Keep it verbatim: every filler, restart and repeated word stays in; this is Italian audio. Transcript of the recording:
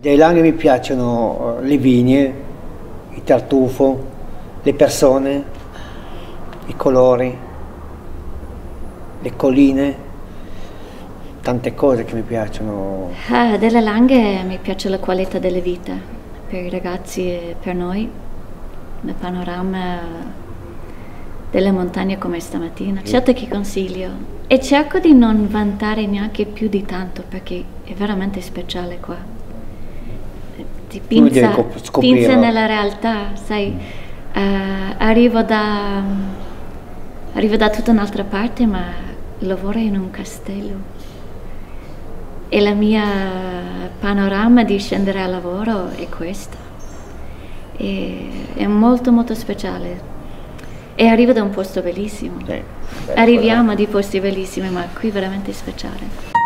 Dei Langhe mi piacciono le vigne, il tartufo, le persone, i colori, le colline, tante cose che mi piacciono. Ah, delle Langhe mi piace la qualità della vita per i ragazzi e per noi, il panorama delle montagne come stamattina. Certo che consiglio e cerco di non vantare neanche più di tanto perché è veramente speciale qua. Ti pinza, pinza nella realtà, sai, uh, arrivo da, arrivo da tutta un'altra parte ma lavoro in un castello e la mia panorama di scendere al lavoro è questo, e, è molto molto speciale e arrivo da un posto bellissimo, sì, arriviamo di posti bellissimi ma qui veramente speciale.